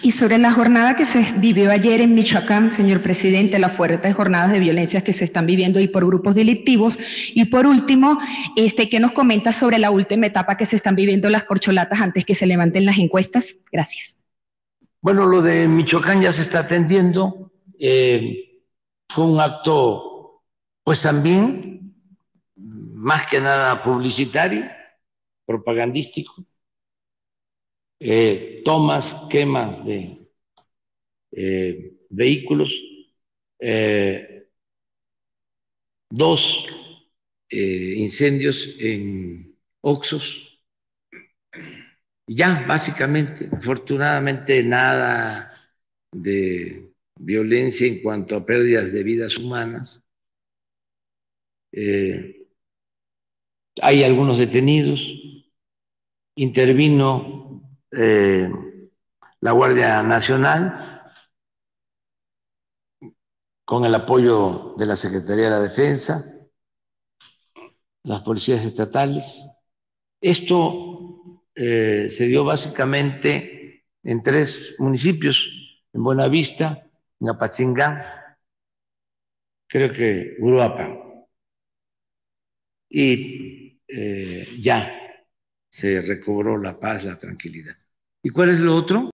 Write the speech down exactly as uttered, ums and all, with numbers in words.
Y sobre la jornada que se vivió ayer en Michoacán, señor presidente, las fuertes jornadas de violencia que se están viviendo y por grupos delictivos. Y por último, este, ¿qué nos comenta sobre la última etapa que se están viviendo las corcholatas antes que se levanten las encuestas? Gracias. Bueno, lo de Michoacán ya se está atendiendo. Eh, fue un acto, pues también, más que nada publicitario, propagandístico. Eh, tomas, quemas de eh, vehículos, eh, dos eh, incendios en Oxxos. Ya, básicamente, afortunadamente nada de violencia en cuanto a pérdidas de vidas humanas. Eh, hay algunos detenidos. Intervino eh, la Guardia Nacional con el apoyo de la Secretaría de la Defensa, las policías estatales. Esto eh, se dio básicamente en tres municipios, en Buenavista, en Apatzingán, creo que Uruapan. Y eh, ya se recobró la paz, la tranquilidad. ¿Y cuál es lo otro?